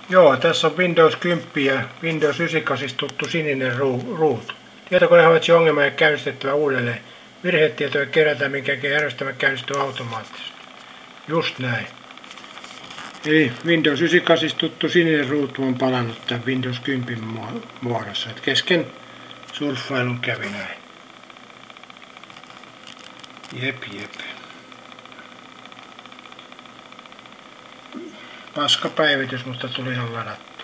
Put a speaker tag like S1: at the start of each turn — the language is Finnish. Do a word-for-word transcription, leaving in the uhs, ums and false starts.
S1: Joo, tässä on Windows kymmenen ja Windows yhdeksänkymmentäkahdeksan tuttu sininen ruutu. Tietokone havaitsi ongelman ja käynnistettävä uudelleen. Virhetietoja kerätään, minkä järjestelmä käynnistyy automaattisesti. Just näin. Eli Windows yhdeksänkymmentäkahdeksan tuttu sininen ruutu on palannut tämän Windows kymmenen muodossa. Et kesken surffailun kävi näin. Jep, jep. Paska päivitys, mutta tuli ihan ladattu.